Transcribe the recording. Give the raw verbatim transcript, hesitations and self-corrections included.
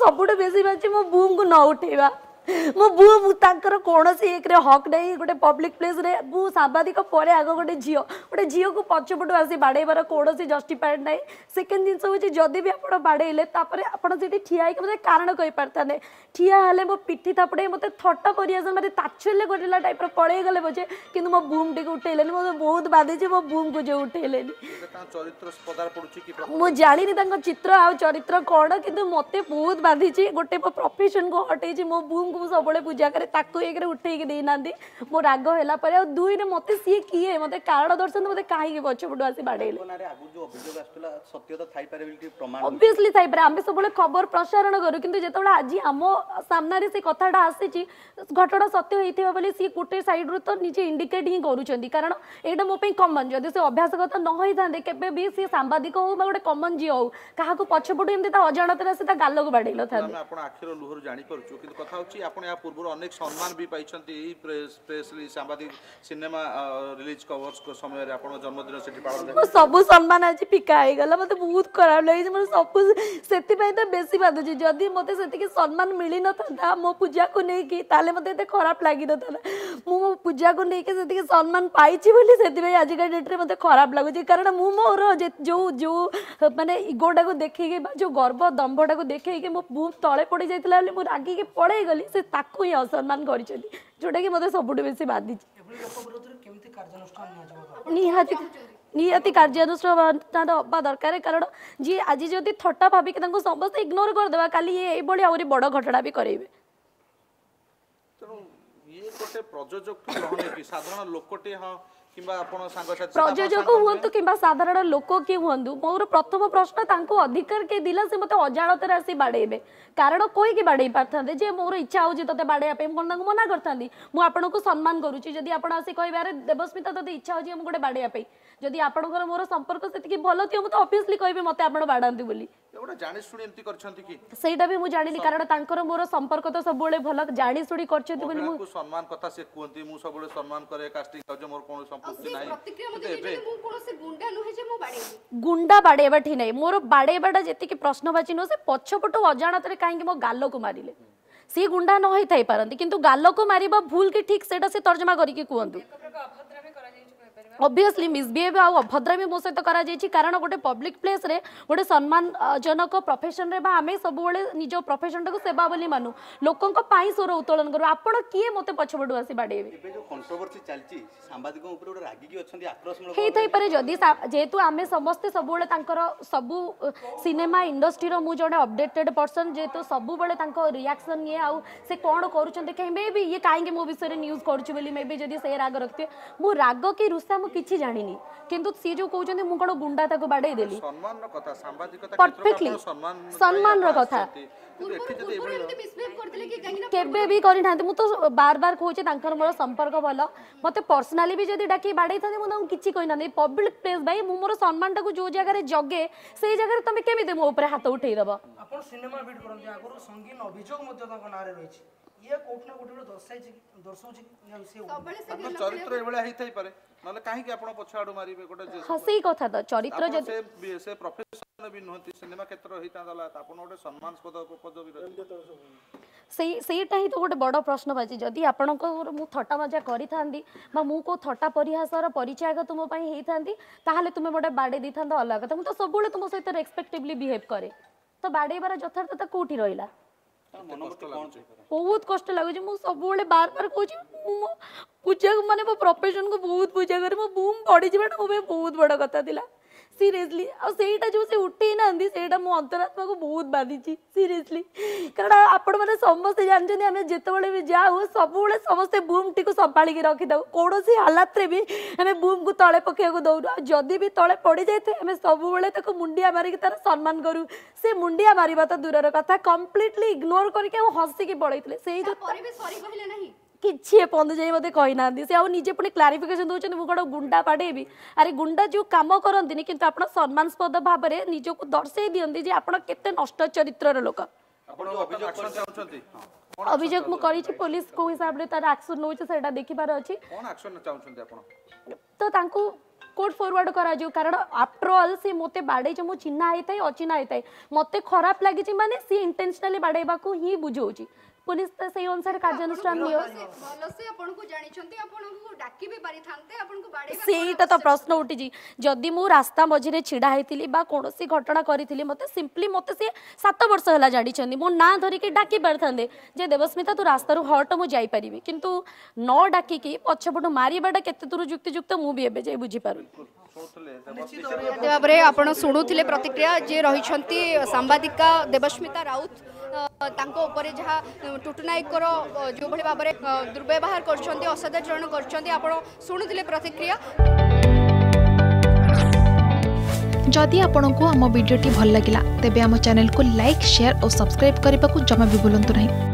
सबुठ बेसी बाजी मो बूम को न उठेबा मो बूम तांकर कोनोसी एक रे हक नहीं गोटे पब्लिक प्लेस रे बू सांबादिक परे आग गोटे झियो गोटे झियो को पछपटू आसी बाड़ेबार कोनोसी जस्टिफाइड नहीं सेकंड जिंस होची जदी भी आपण बाड़ेले तापरे आपण जेठी ठिया के मते कारण कहि परताने ठिया हले मो पिठी थापड़े मते थट्टा परियास मारे ताछले गोटिला टाइप रो पळे गले बजे किंतु मो बूम टे उठेलेनी मो बहुत बाधे जे मो बूम को जे उठेलेनी चरित्र पदार पडुची कि मो जानिनी तांको चित्र आ चरित्र कोन किंतु मते बहुत बाधी छी गोटे मो प्रोफेशन को हटे छी मो बूम को सब पूजा करे ताको एक रे उठे के देना मो राग हैला पर आ दुई रे मते सी किए मते कारण दर्शन मते काहे के पछपटू आसी बाडेले ऑब्वियसली थाई पर आमे सब खबर प्रसारण करू किंतु जेतबे आज हम सामने रे से कथाटा आसी छी घटना सत्य होइथिबा बोली सी कुटे साइड रो तो निजे इंडिकेट ही करूछंदी कारण एटा मो पे कॉमन जदी से अभ्यास कथा न होई थांदे केबे भी से सांबादिक हो बा गोटे कॉमन जी हो काहा को पछपटू एमते ता अजाणत से ता गाल को बाडेलो थांदे आपण आखिर लुहर जानि परछु किंतु कथा होची आपण या पूर्व अनेक सम्मान भी पाइछंती ई प्रेस प्रेसली सांबादिक सिनेमा रिलीज कवर्स को समय रे आपण जन्मदिन सेठी पालन मो सब सम्मान आज फिका आइ गला मते बहुत खराब लागि मो सब सेति पय त बेसी बादु छी जदी मते सेति के सम्मान मिली न था मो पूजा को नै की ताले मते एते खराब लागि न था मो मो पूजा को नै के सेति के सम्मान पाई छी बोली सेति पय आज का डेट रे मते खराब लागु छी कारण मु मोर जो जो माने इगोटा को देखै के जो गर्व दंभटा को देखै के मो बूम तळे पड़ी जाइतला बोली मो रागी के पड़े गली से ताकू ही असम्मान करिसेंती जोटा कि मते सबुठ बेसी बाधी निहाती निहाती कार्यानुष्ठान हवा दरकार कारण जी आज जदि थट्टा भाविक समस्त इग्नोर करदेवा काली ये एभली आउरी बड़ घटना भी करेबे ये गोटे प्रयोजक कि साधारण लोकटे हां किबा आपण सांगसाथी प्रयोजक हुंतु किबा साधारण लोक कि हुंतु मोर प्रथम प्रश्न तांको अधिकार के दिला से मते अजाणत रे आसी बाडेबे कारण कोई के बाडे पारथांदे जे मोर इच्छा हो जे तते बाडे पे कोन तांको मना करथांदी मु आपन को सम्मान करूची जदी आपण आसी कहबा रे देवस्मिता तते इच्छा हो जे हम गोटे बाडे पे जदी आपनकर मोर संपर्क सेति कि भलो थियो मते ऑब्वियसली कहबे मते आपण बाडांती बोली एवडा जानि सुनि एंती करछंती कि सेटा भी मु जानिनी कारण तांकर मोर संपर्क तो सब बेले भलो जानि सुनि करछंती बोली मु सम्मान कथा से कुंती मु सब बेले सम्मान करे कास्टिंग काज मोर कोन संपत्ति नाही गुंडा बाड़ेबा ठी नहीं मोर बाड़ेबाटा जेति के प्रश्नवाची नो से पछपटो अजाणत रे काहे मो गालो को मारिले सी गुंडा न होई थाई पारंती किंतु गालो को मारिबा भूल की ठीक सेटा से तर्जमा करी के कुहंतु ऑब्वियसली मिसबिहेव आ अभद्रामी मो सहित करा जायछि कारण गोटे पब्लिक प्लेस रे गोटे सम्मान जनक प्रोफेशन रे बा आमे सब बेले निजो प्रोफेशन को सेवा बोली मानु लोकन को पाई स्वर उत्तोलन करू आपण किए मते पछबडू आसी बाडेबे एबे जो कंट्रोवर्सी चलछि सांबादिक ऊपर गोटे रागी की अछंती आक्रोश हे थई परे जदी जेतु आमे समस्त सब बेले तांकर सब सिनेमा इंडस्ट्री रो मु जोडे अपडेटेड पर्सन जेतु सब बेले तांको रिएक्शन ये आ से कोन करूछन्ते कहीं मे भी ये काहे के मो विषय रे न्यूज़ करछु बोली मे भी जदी से राग रखते मु राग की रुसा मु किछि जानिनी किंतु सी जो कहउछन्ते मु कोन गुंडा ताको बाडे देली सम्मान रो कथा सांबादिकता परफेक्टली सम्मान रो कथा केबे भी करि नांते मु तो बार बार कहउछे तांकर मोर संपर्क भलो मते पर्सनली भी जदी डाकी बाडे थाने मु तांको किछि कहि नांते पब्लिक प्लेस भाई मु मोर सम्मान टाको जो जगह रे जगे सेही जगह रे तमे केमिते मो ऊपर हाथ उठेई दबो आपण सिनेमा बीट करन आगरो संगीन अभियोग मते ताको नारे रहिछि ये कोठ ना कोठ दर्शाइ छि दर्शाउछि से चरित्र एबळे हेइ थाई पारे नले काहे के आपण पछाडू मारिबे गोटे हसई कथा त चरित्र जदी से से प्रोफेशन भी नहति सिनेमा क्षेत्र हेइता दला आपण गोटे सम्मानस्पद पदवी रहि सेही सेहीटा ही तो गोटे बड़ प्रश्न बाजी जदी आपण को मु थट्टा मजा करि थांदी बा मु को थट्टा परिहासर परिचय तुम पई हेइ थांदी ताहाले तुमे मोटे बाडे दी थांदा अलग त मु तो सब बेले तुम सहित रेस्पेक्टिवली बिहेव करे तो बाडे बार यथार्थता कोठी रहिला बहुत कष्ट लगुच मु सब बेले बार बार कहूँ पूजा माने मो प्रोफेशन को बहुत पूजा करे मो बूम पड़ी जीवाटा मो बहुत बड़ कथा थिला सीरियसली आ सेटा जो से उठी नांदी सेटा मो अंतरात्मा को बहुत बाधी छी सीरियसली कारण आपण माने समस्त जानछनी हमें जेतेबेले भी जाऊ सब बेले समस्त बूम टी को संभाली के रखि दउ कोनोसी हालत रे भी हमें बूम को तळे पके को दउ जदी भी तळे पड़ी जायते हमें सब बेले तको मुंडिया मारी के तार सम्मान करू से मुंडिया मारिबा तो दूरर कथा कंप्लीटली इग्नोर करके हंसी के पळैतले सेही जो पर भी सॉरी कहिले नाही किछि पंद जाई मते कहि ना से आ निजे पुनी क्लारिफिकेशन दोचन मु कोडो गुंडा पाडेबी अरे गुंडा जो काम करंतिनी किंतु आपण सम्मानस्पद भाव रे निजो को दर्शाई दियंती जे आपण केते नष्ट चरित्र रो लोक आपण अभियोग एक्शन चाहउछंती अभियोग मु करी छी पुलिस को हिसाब रे तार एक्शन नोचे सेटा देखि बार अछि कोन एक्शन चाहउछंती आपण तो तांको कोर्ट फॉरवर्ड करा जो कारण आफ्टर ऑल सी मोते बाडे जो मु चिन्हा आइताई अचिन्हा आइताई मते खराब लागि माने सी इंटेंशनली बाडेबा को ही बुझौची पुलिस तो सही अनुसार कार्यानुष्ठान लियो भलो से आपन को जानि छंती आपन को डाकी भी पारि थानते आपन को बाडे सेटा तो प्रश्न उठी जी जदि मु रास्ता मझिरे छिड़ा हेतिली बा कोनोसी घटना करिथिली मते सिंपली मते से सात वर्ष हला जाडी छंदी मो ना धरि के डाकी परथांदे जे देवस्मिता तू रास्ता रु हट मु जाई परिबी किंतु न डाकी की पछपटु मारिबाटा केते दूर युक्ति युक्त मु भी एबे जाई बुझी पारु भाବରେ ଆପଣ ଶୁଣୁଥିଲେ ପ୍ରତିକ୍ରିୟା ଯିଏ ରହିଛନ୍ତି ସାମ୍ବାଦିକା ଦେବସ୍ମିତା ରାଉତ ତାଙ୍କ ଉପରେ ଯାହା ଟୁଟୁ ନାୟକର ଯେଉଁଭଳି ଭାବରେ ଦୁର୍ବ୍ୟବହାର କରୁଛନ୍ତି ଅସଦାଚରଣ କରୁଛନ୍ତି ଆପଣ ଶୁଣୁଥିଲେ ପ୍ରତିକ୍ରିୟା जदि आपंक आम भिडी भल लगा तेब आम चैनल को लाइक शेयर और सब्सक्राइब करने को जमा भी भूलु नहीं।